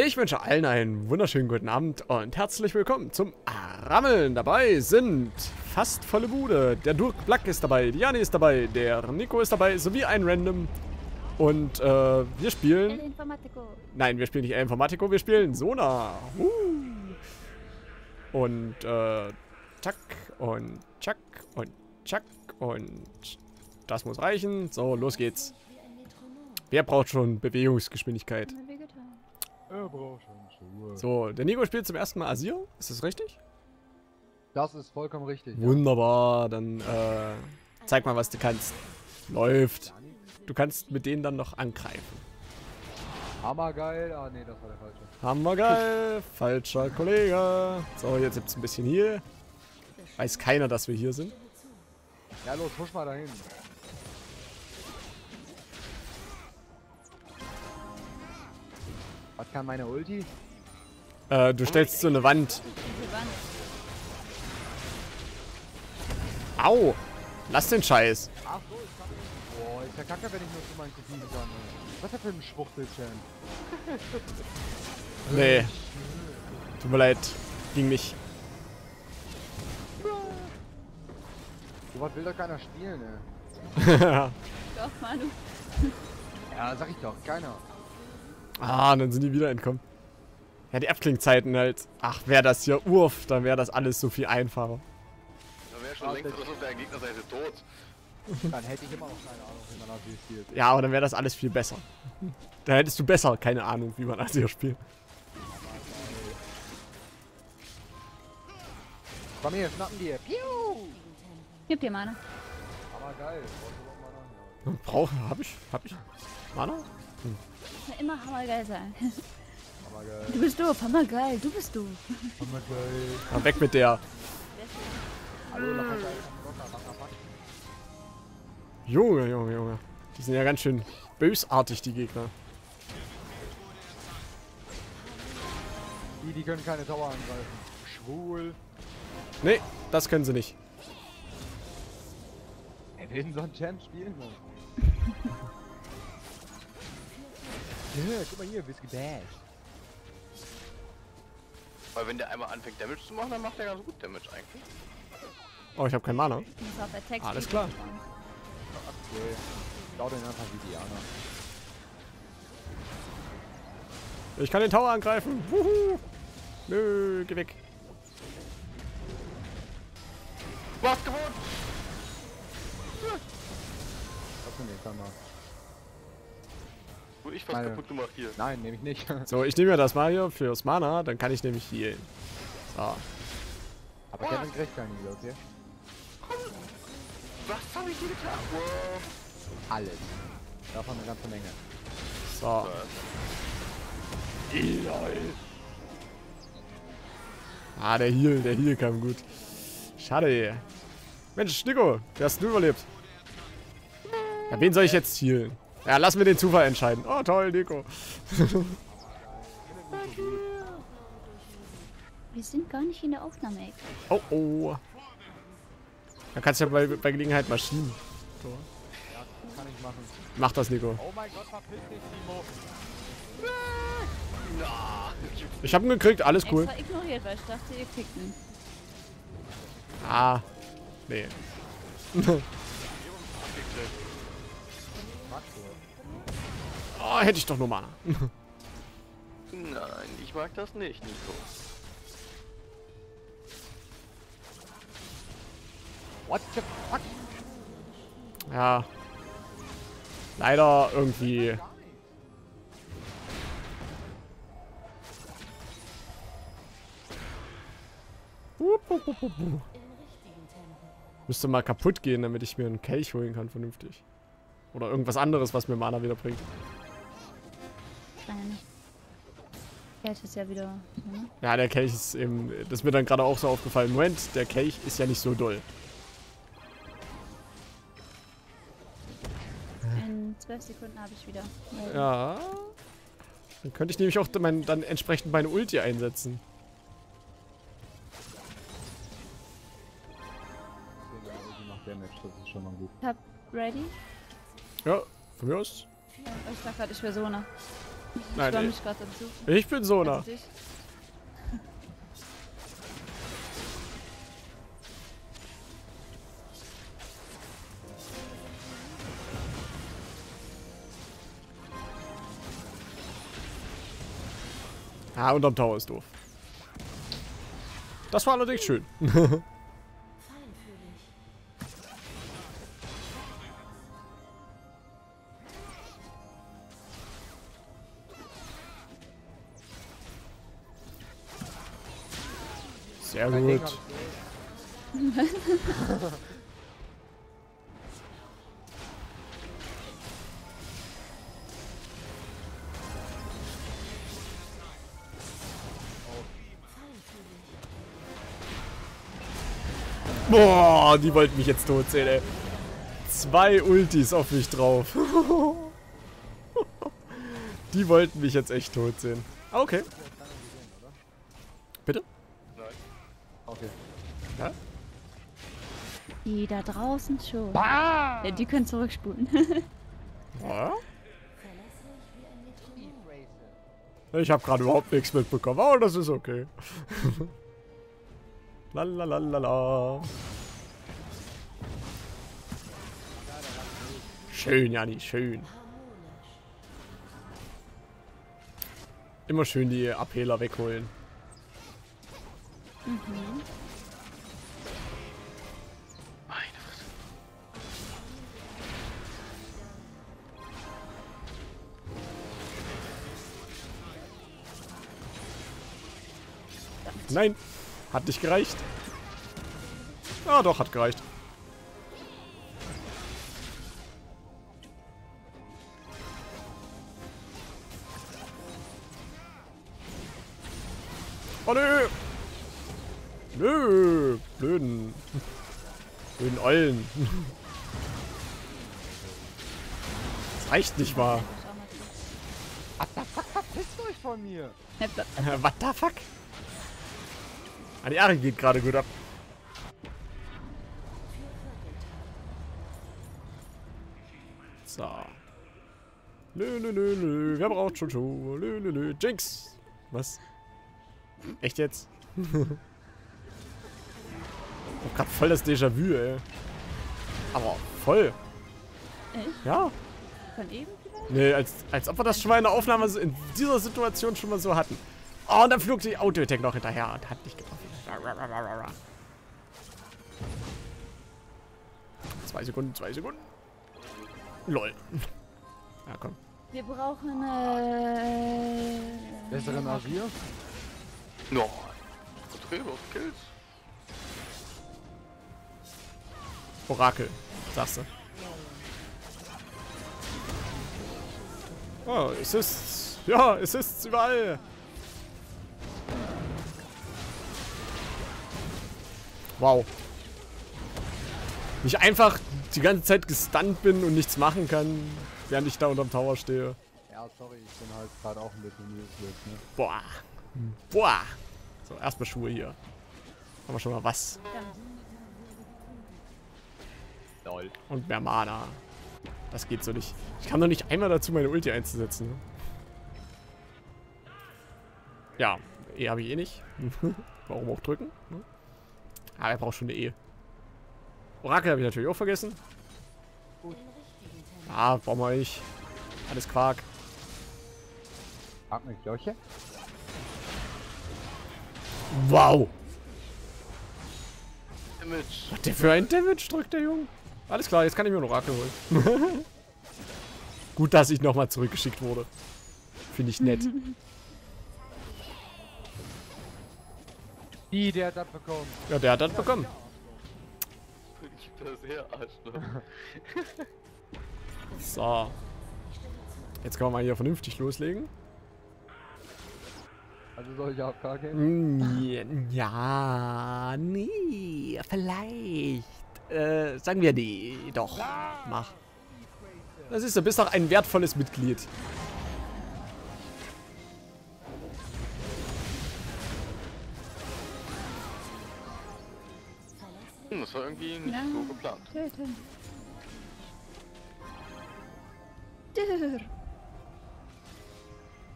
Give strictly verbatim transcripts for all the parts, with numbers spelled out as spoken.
Ich wünsche allen einen wunderschönen guten Abend und herzlich willkommen zum Rammeln. Dabei sind fast volle Bude. Der Durk Black ist dabei, die Jani ist dabei, der Nico ist dabei, sowie ein Random. Und äh, wir spielen... El Informatico. Nein, wir spielen nicht El Informatico, wir spielen Sona. Uh. Und äh, zack und zack und zack und das muss reichen. So, los geht's. Wer braucht schon Bewegungsgeschwindigkeit? Er braucht schon Schuhe. So, der Nico spielt zum ersten Mal Azir. Ist das richtig? Das ist vollkommen richtig. Wunderbar, dann äh, zeig mal, was du kannst. Läuft. Du kannst mit denen dann noch angreifen. Hammergeil. Ah, nee, das war der falsche. Hammergeil. Falscher Kollege. So, jetzt gibt's ein bisschen hier. Weiß keiner, dass wir hier sind. Ja, los, husch mal dahin. Was kann meine Ulti? Äh, du stellst so eine Wand. Diese Wand. Au! Lass den Scheiß. Ach so, ich kann nicht. Boah, ist ja kacke, wenn ich nur zu meinen Kopien kann. ey. Was ist das für ein Schwuchtelchen? Nee. Tut mir leid. Ging nicht. So was will doch keiner spielen, ey. Doch, Manu. Ja, sag ich doch, keiner. Ah, dann sind die wieder entkommen. Ja, die Abklingzeiten halt. Ach, wäre das hier Urf, dann wäre das alles so viel einfacher. Da wäre schon Ah, längst das- auf der Gegnerseite tot. Dann hätte ich immer noch keine Ahnung, wie man das hier spielt. Ja, aber dann wäre das alles viel besser. Da hättest du besser keine Ahnung, wie man Azir spielt. Komm her, schnappen dir. Piu! Gib dir Mana. Hammergeil. Brauchst du doch mal nach, Brauch, hab ich, hab ich. Mana? Kann immer hammergeil sein. ja. Hammergeil. Du bist doof, hammergeil. Du bist doof. Hammergeil. Na, weg mit der. Hallo, locker geil. Locker, locker, locker. Junge, Junge, Junge. Die sind ja ganz schön bösartig, die Gegner. Die, die können keine Tower angreifen. Schwul. Nee, das können sie nicht. Wer will denn so einen Champ spielen? Mann? Ja, guck mal hier, Whisky Bash. Weil wenn der einmal anfängt Damage zu machen, dann macht er ganz gut Damage eigentlich. Oh, ich habe kein Mana. Du musst auf Attack Alles Speed klar. aufbauen. Okay. Schau den einfach wie Diana. Ich kann den Tower angreifen. Wuhu. Nö, geh weg. Du hast gewonnen! Was denn jetzt einmal? Du, ich was Meine- kaputt gemacht hier. Nein, nehme ich nicht. So, ich nehme mir das mal hier fürs Mana, dann kann ich nämlich healen. So. Aber Kevin kriegt keine Heal, okay? Was hab ich hier getan? Wow. Alles. Davon eine ganze Menge. So. Ah, der Heal, der Heal kam gut. Schade. Mensch, Nico, der hast du überlebt. Ja, wen soll ich jetzt healen? Ja, lass mir den Zufall entscheiden. Oh, toll, Nico. Wir sind gar nicht in der Aufnahme-Ecke. Oh, oh. Dann kannst du ja bei, bei Gelegenheit mal schieben. So. Ja, kann ich machen. Mach das, Nico. Oh mein Gott, verpiss dich, Timo. Ich hab ihn gekriegt, alles cool. Extra ignoriert, weil ich dachte, ihr kriegt ihn. Ah. Nee. Oh, hätte ich doch nur Mana. Nein, ich mag das nicht, Nico. What the fuck? Ja. Leider irgendwie. Wupp, wupp, wupp, wupp. Müsste mal kaputt gehen, damit ich mir einen Kelch holen kann, vernünftig. Oder irgendwas anderes, was mir Mana wieder bringt. Nein. Geld ist ja wieder. Ne? Ja, der Kelch ist eben. Das ist mir dann gerade auch so aufgefallen. Moment, der Kelch ist ja nicht so doll. In zwölf Sekunden habe ich wieder. Ja. Dann könnte ich nämlich auch mein, dann entsprechend meine Ulti einsetzen. Die macht Damage, das ist schon mal gut. Hab ready? Ja, von mir aus. Ich sag grad, ich wäre Sona. Ich Nein, schwamm ich- mich gerade dazu. Ich bin Sona. Also dich. Ah, unterm Tower ist doof. Das war allerdings schön. Sehr Dagegen gut. hab ich durch. Boah, die wollten mich jetzt tot sehen, ey. Zwei Ultis auf mich drauf. Die wollten mich jetzt echt tot sehen. Ah, okay. Bitte? Nein. Okay. Ja? Die da draußen schon. Ah! Ja, die können zurückspulen. Ja? Ich habe gerade überhaupt nichts mitbekommen, aber das ist okay. Lalalala. Schön, Jani, schön. Immer schön die Appeler wegholen. Mhm. Meine Fresse. Nein, hat nicht gereicht. Ah, doch, hat gereicht. Oh nö! Nö! Blöden. Blöden Eulen. Das reicht nicht mal. Verpisst euch von mir! What the fuck? Ah, die Ari geht gerade gut ab. So. Lö, lö, lö, lö. Wer braucht schon Schuhe? Lö, lö, lö. Jinx! Was? Echt jetzt? Ich hab grad voll das Déjà-vu, ey. Aber voll. Echt? Ja. Von eben vielleicht? Nee, als, als ob wir das schon mal in der Aufnahme so in dieser Situation schon mal so hatten. Oh, und dann flog die Auto-Attack noch hinterher und hat nicht getroffen. Zwei Sekunden, zwei Sekunden. Lol. Ja, komm. Wir brauchen äh... Bessere Magier? No. Verträge auf Kills. Orakel, sagst du. Oh, es ist... Ja, es ist überall. Wow. Ich einfach die ganze Zeit gestunt bin und nichts machen kann, während ich da unterm Tower stehe. Ja, sorry, ich bin halt gerade auch ein bisschen useless, ne? Boah. Boah. So, erstmal Schuhe hier. Haben wir schon mal was. Lol. Und mehr Mana. Das geht so nicht. Ich kann doch nicht einmal dazu, meine Ulti einzusetzen. Ne? Ja, E habe ich eh nicht. Warum auch drücken? Ne? Aber er braucht schon eine E. Orakel habe ich natürlich auch vergessen. Gut. Ah, brauchen wir nicht. Alles Quark. Frag mich, Joche? Wow. Damage. Was der für ein Damage drückt, der Junge? Alles klar, jetzt kann ich mir ein Orakel holen. Gut, dass ich nochmal zurückgeschickt wurde. Finde ich nett. Wie, der hat das bekommen? Ja, der hat das bekommen. Ich bin das her, Arschloch. So. Jetzt können wir mal hier vernünftig loslegen. Also soll ich A F K gehen? Mm, Ja, nee, vielleicht. Äh, sagen wir nee, doch. Mach. Das ist, du bist doch ein wertvolles Mitglied. Hm, das war irgendwie nicht Ja. so geplant. Töten. Dürr.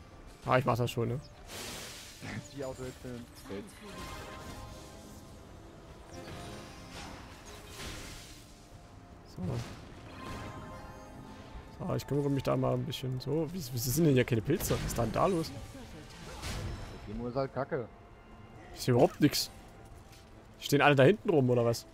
Ah, ich mach das schon, ne? Die Auto jetzt für ein Feld. So. So, ich kümmere mich da mal ein bisschen. So, wieso, wieso sind denn hier keine Pilze? Was ist denn da los? Die Demo ist halt kacke. Ist hier überhaupt nichts. Stehen alle da hinten rum, oder was?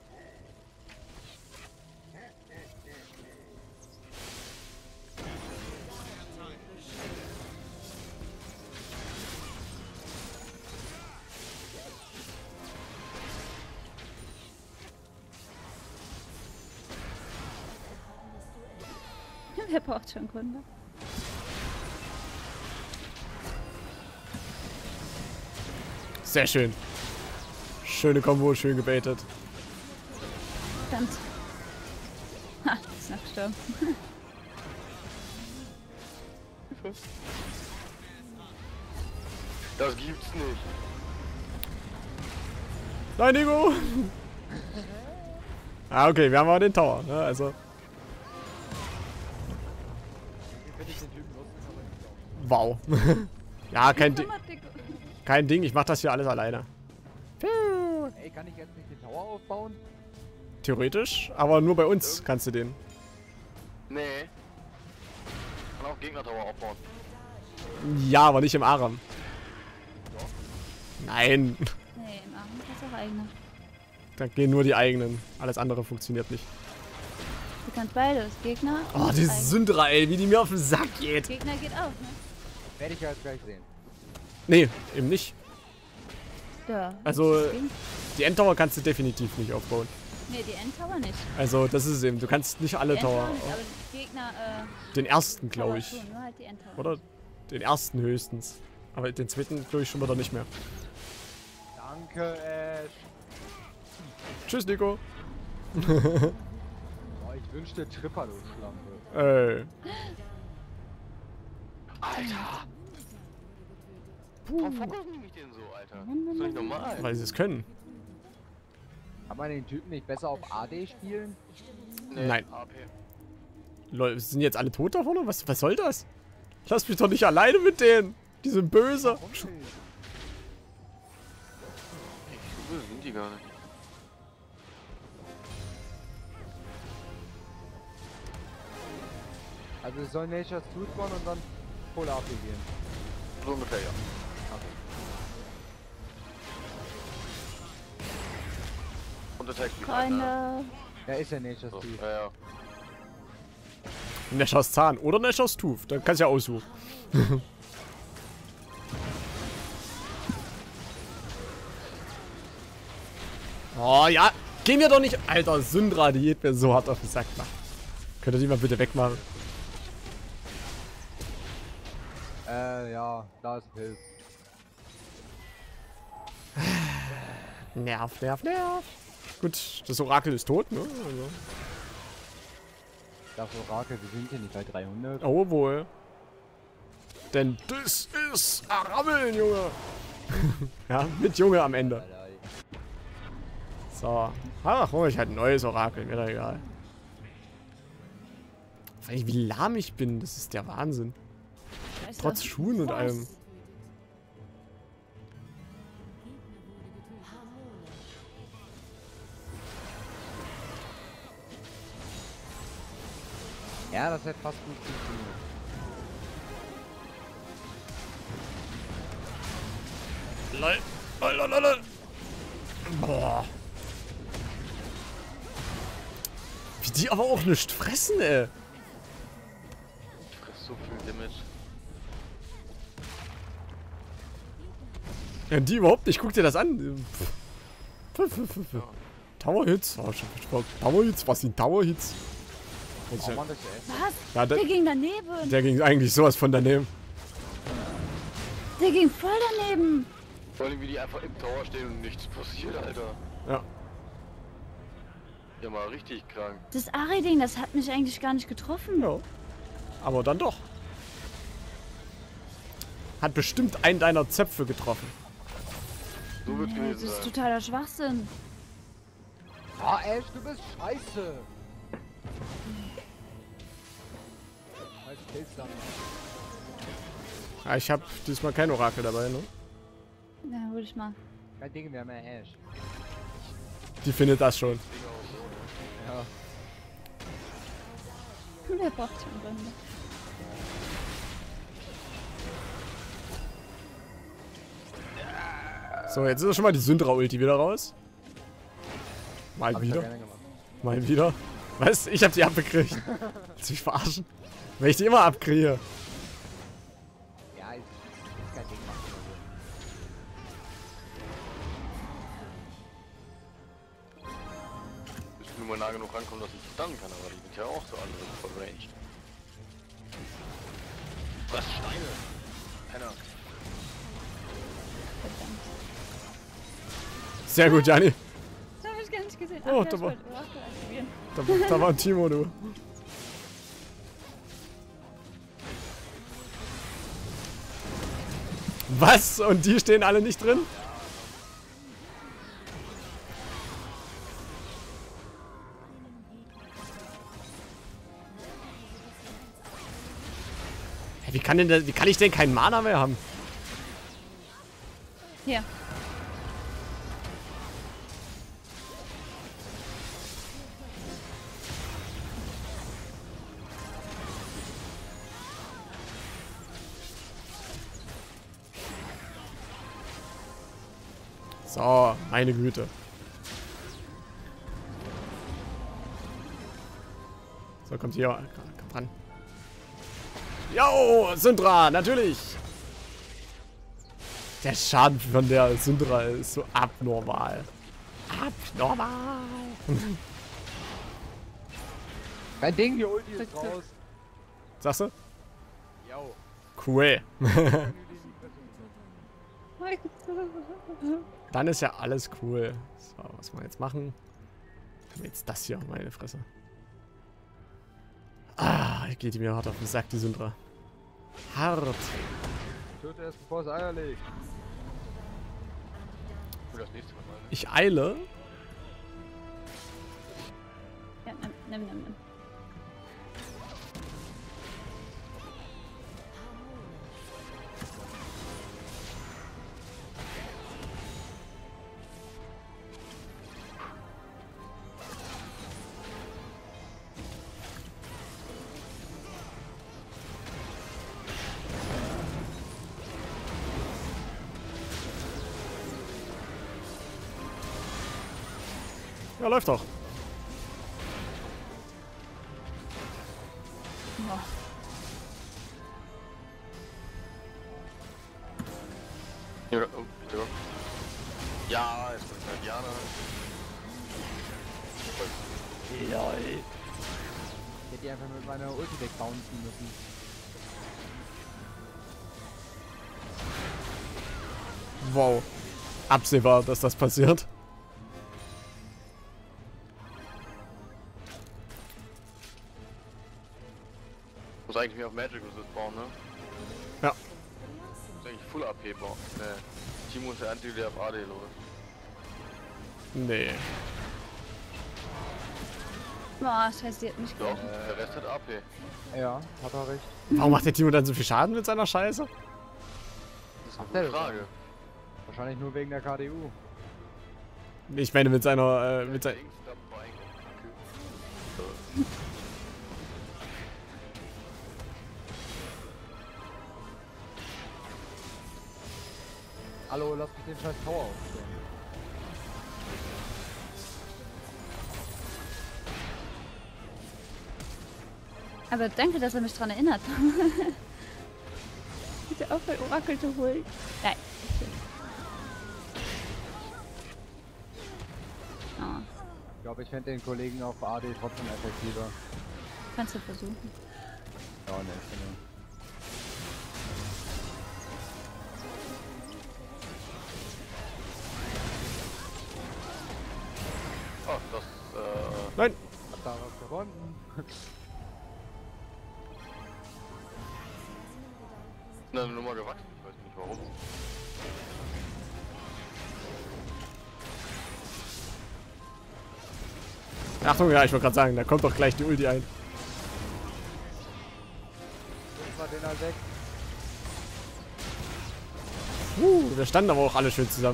Wer braucht schon Kunde? Sehr schön. Schöne Kombo, schön gebaitet. Verdammt. Ha, ist noch gestorben. Das gibt's nicht. Nein, Nico! Ah, okay, wir haben aber den Tower, ne? Also. Wenn ich den Typen lustig, aber nicht glauben. Wow. Ja, kein Ding. Komm mal, Dick. Kein Ding, ich mach das hier alles alleine. Ey, kann ich jetzt nicht den Tower aufbauen? Theoretisch, aber nur bei uns kannst du den. Nee. Kann auch Gegner-Tower aufbauen. Ja, aber nicht im Aram. Nein. Nee, im Arm hast du auch eigene. Da gehen nur die eigenen. Alles andere funktioniert nicht. Du kannst beides. Gegner. Oh, und die eigene. Syndra, ey, wie die mir auf den Sack geht. Gegner geht auch, ne? Werde ich ja jetzt gleich sehen. Nee, eben nicht. Ja. Also, das ging. die Endtower kannst du definitiv nicht aufbauen. Nee, die Endtower nicht. Also, das ist es eben. Du kannst nicht alle Die Endtower Tower. nicht, aber die Gegner, äh. Den ersten, glaube Tower ich. schon, nur halt die Endtower. Oder? Den ersten höchstens. Aber den zweiten, glaube ich, schon wieder nicht mehr. Danke, Ash. Tschüss, Nico. Oh, ich wünschte Tripper, du Schlampe. Ey. Alter! Warum fokussen die mich denn so, Alter? Das ist doch nicht normal. Weil sie es können. Kann man den Typen nicht besser auf A D spielen? Nee, Nein. A P. Leute, sind jetzt alle tot da vorne? Was, was soll das? Lass mich doch nicht alleine mit denen. Die sind böse. Warum nicht? So böse sind die gar nicht. Also es soll Nature's Tooth spawnen und dann Full A P gehen. So ungefähr, ja. Und Attack Speed. Freunde. Ja, ist ja Nature's So, Tooth. ja, ja. Nashors Zahn oder Nashors Tooth. Da kannst du ja aussuchen. Oh ja. Geh mir doch nicht. Alter, Syndra, die geht mir so hart auf den Sack. Mann. Könnt ihr die mal bitte wegmachen? Äh, ja, da ist ein Pilz. Nerv, nerv, nerv. Gut, das Orakel ist tot, ne? Also. Das Orakel, wir sind hier nicht bei dreihundert. Oh wohl. Denn das ist Arammeln, Junge. Ja, mit Junge am Ende. So. Ach, hol ich halt ein neues Orakel, mir doch egal. Vor allem, wie lahm ich bin, das ist der Wahnsinn. Scheiße. Trotz Schuhen und allem. Ja, das hätte fast gut funktioniert. Lol. Lol, lol, lol, lol. Boah. Wie die aber auch nicht fressen, ey. Ich fress so viel Damage. Ja, die überhaupt nicht. Guck dir das an. Tower Hits. Oh, Tower Hits. Was sind Tower Hits? Oh Mann, das ist echt. Was? Ja, der, Der ging daneben. der ging eigentlich sowas von daneben. Der ging voll daneben. Vor allem, wie die einfach im Tower stehen und nichts passiert, Alter. Ja. Ja, mal richtig krank. Das Ari-Ding, das hat mich eigentlich gar nicht getroffen. Ja. Aber dann doch. Hat bestimmt einen deiner Zöpfe getroffen. So wird's Nee, das gewesen ist sein. totaler Schwachsinn. Ah, Ash, du bist scheiße! Als Pilz dann. Ja, ich habe diesmal kein Orakel dabei, ne? Na, hol ich mal. Kein Ding, wir haben ja Ash. Die findet das schon. Ja. Der braucht schon Runde. So, jetzt ist doch schon mal die Syndra-Ulti wieder raus. Mal Hab ich ja wieder. gerne gemacht. Mal wieder. Was? Ich hab die abgekriegt. Willst du mich verarschen? Wenn ich die immer abkriege. Ja, ist, ist kein Ding machen Ich will nur mal nah genug rankommen, dass ich stunnen kann, aber die sind ja auch so alle voll ranged. Was? Steine? Penner. Verdammt. Sehr gut, Gianni. Das hab ich gar nicht gesehen. Oh, Ach, da ja, war- ich wollte Orakel aktivieren. Da, da war ein Timo, du. Was? Und die stehen alle nicht drin? Hä, Wie kann denn das, wie kann ich denn keinen Mana mehr haben? Hier. So, meine Güte. So, kommt hier. Kommt ran. Jo, Syndra, natürlich. Der Schaden von der Syndra ist so abnormal. Abnormal. Kein Ding, die Ulti ist Zack, zack. raus. Sagst du? Yo. Cool. Mein Dann ist ja alles cool. So, was wir jetzt machen. Jetzt das hier, meine Fresse. Ah, geht die mir hart auf den Sack, die Syndra. Hart. Töte erst, bevor es Eier legt. Für das nächste Mal, ne? Ich eile. Ja, nimm, nimm, nimm, nimm. Ja, läuft doch. Boah. Ja, oh, bitte. Ja, es ist halt Diana. Ich hätte die einfach mit meiner Ulti wegbouncen müssen. Wow. Absehbar, dass das passiert. Muss eigentlich mehr auf Magic Resist bauen, ne? Ja. Muss eigentlich Full A P bauen. Ne. Timo ist der Einzige, der auf A D läuft. Nee. Boah, scheiße, die hat mich Doch, gerettet. der Rest hat A P. Ja, hat er recht. Warum macht der Timo dann so viel Schaden mit seiner Scheiße? Das ist Macht eine er gute das Frage. Wahrscheinlich nur wegen der K D U. Ich meine mit seiner, äh, mit sein... Links dabei. Hallo, lass mich den scheiß Tower aufstellen. Aber danke, dass er mich dran erinnert. Bitte auf, ein Orakel zu holen. Nein. Oh, Ich glaube, ich fände den Kollegen auf A D trotzdem effektiver. kannst du versuchen. Ja, ne, genau. Oh, das, äh... Nein! Hat da was gewonnen. ist eine Nummer gewachsen. Ich weiß nicht warum. Achtung, ja, ich wollte gerade sagen, da kommt doch gleich die Ulti ein. Das war den halt weg. Uh, wir standen aber auch alle schön zusammen.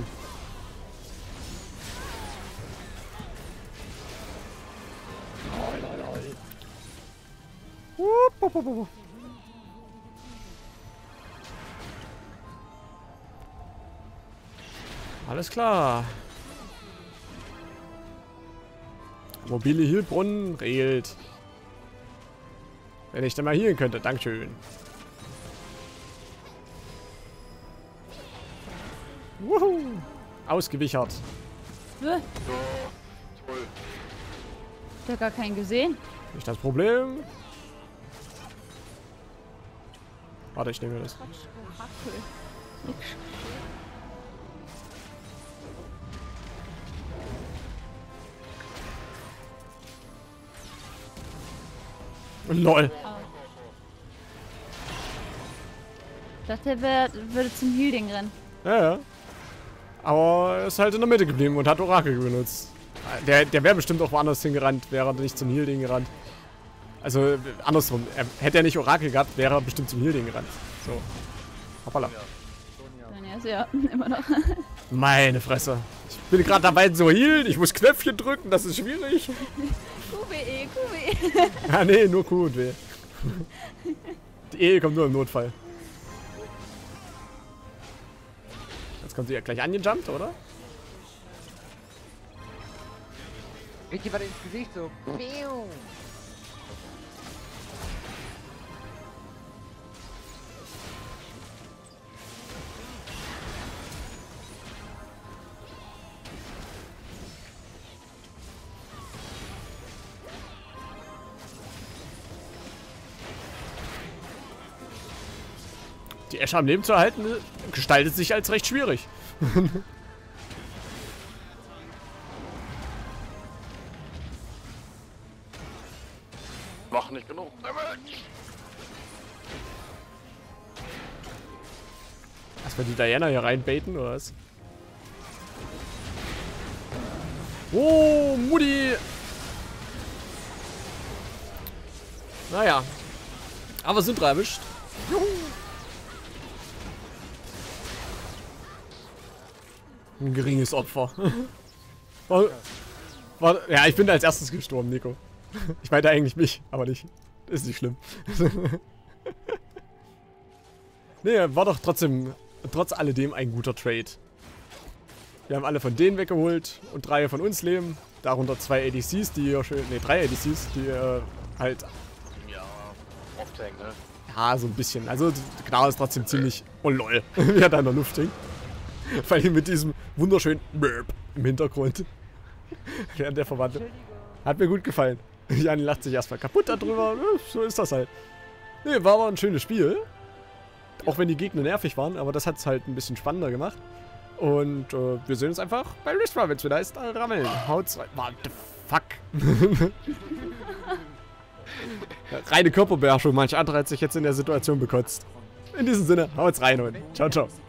Wupp, wupp, wupp, wupp. Alles klar. Mobile Heilbrunnen regelt. Wenn ich denn mal healen könnte. Dankeschön. Wuhu. Ausgewichert. Äh, Ja, toll. Ich hab gar keinen gesehen. Nicht das Problem. Warte, ich nehme mir das. Quatsch, Orakel. Nix. Lol. Ich dachte, er wär, würde zum Heal-Ding rennen. Ja, ja. Aber er ist halt in der Mitte geblieben und hat Orakel benutzt. Der, der wäre bestimmt auch woanders hingerannt, wäre er nicht zum Heal-Ding gerannt. Also, äh, andersrum. Er, hätte er nicht Orakel gehabt, wäre er bestimmt zum Heal-Ding gerannt. So. Hoppala. Dann ist ja immer noch. Meine Fresse. Ich bin gerade dabei zu healen. Ich muss Knöpfchen drücken, das ist schwierig. Q W E, Q W E. Ah, nee, nur Q und W. Die E kommt nur im Notfall. Jetzt kommt sie ja gleich angejumpt, oder? Richtig was ins Gesicht so. Piu. Die Ashe am Leben zu erhalten, gestaltet sich als recht schwierig. Mach nicht genug. Erstmal die Diana hier reinbaiten, oder was? Oh, Mutti! Naja. Aber sind drei erwischt. Juhu! Ein geringes Opfer. War, war, ja, ich bin als erstes gestorben, Nico. Ich meinte eigentlich mich, aber nicht. Ist nicht schlimm. Nee, war doch trotzdem, trotz alledem ein guter Trade. Wir haben alle von denen weggeholt und drei von uns leben. Darunter zwei A D Cs, die hier schön, ne, drei A D Cs, die äh, halt... Ja, Off-Tank, ne? Ja, so ein bisschen. Also, Gnar ist trotzdem ziemlich... Oh lol, wie er da in der Luft hängt. Vor allem mit diesem wunderschönen Burp im Hintergrund. Während der verwandelt. Hat mir gut gefallen. Jan lacht sich erstmal kaputt darüber. So ist das halt. Nee, war aber ein schönes Spiel. Auch wenn die Gegner nervig waren, aber das hat es halt ein bisschen spannender gemacht. Und äh, wir sehen uns einfach bei Ristra, wenn es wieder heißt, Rammeln. Haut's rein. What the fuck? Reine Körperbeherrschung. Manch andere hat sich jetzt in der Situation bekotzt. In diesem Sinne, haut's rein und ciao, ciao.